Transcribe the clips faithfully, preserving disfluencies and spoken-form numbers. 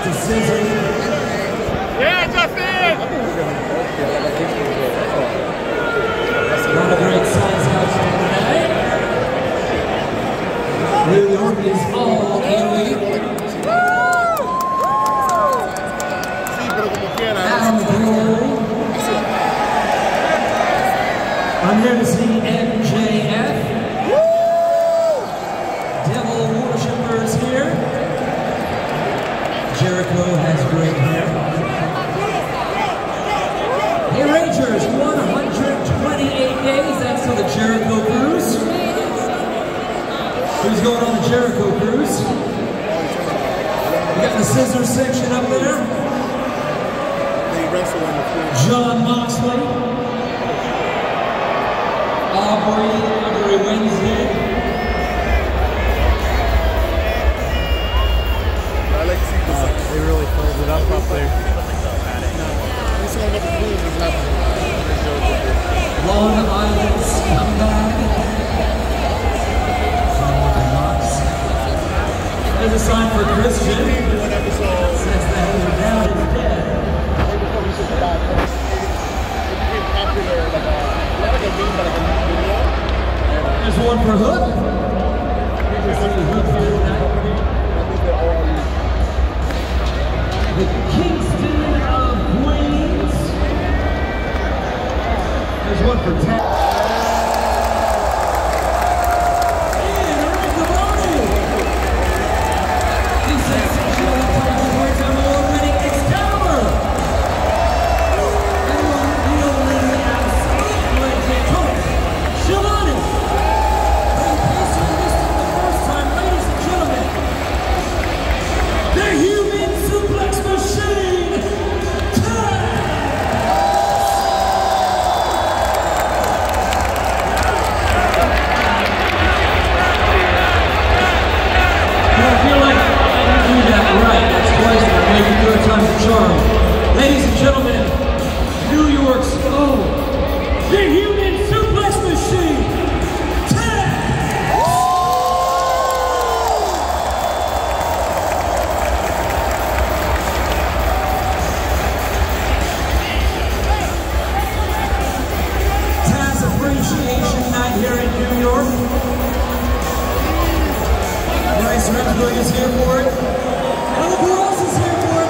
Yeah, Justin! Not a great size house today. New York is all elite. Adam Cole. I'm here to see M J F. Devil worshippers here. Jericho has great hair. Hey Rangers, one hundred twenty-eight days, that's to the Jericho Cruise. Who's going on the Jericho Cruise? We got the scissor section up there. John Moxley. Aubrey every Wednesday. Uh, they really filled it up up there. Long Island Scumbag. There's a sign for Christian. Says that we're down is dead. There's one for Hook. The Kingston of Queens. There's one for Ted. And Rick Caboni. The sensational twenty-four-time award-winning Excalibur. And the only absolute Tony Schiavone. In case you missed it the first time, ladies and gentlemen, the Human Suplex Machine, charm. Ladies and gentlemen, New York's own, the Human Suplex Machine, Taz! Taz Appreciation Night here in New York. Bryce Remsburg is here for it. And look who else is here for it.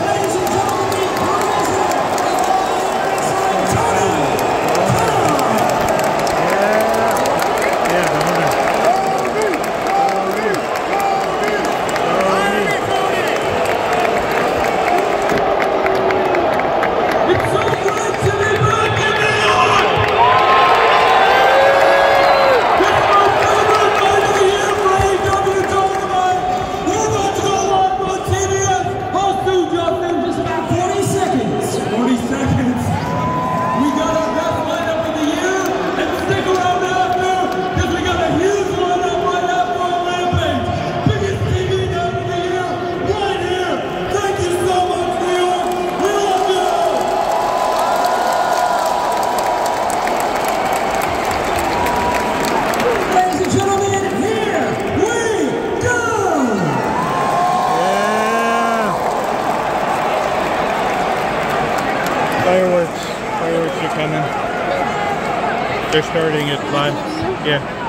Fireworks, fireworks are coming. They're starting at five. Yeah.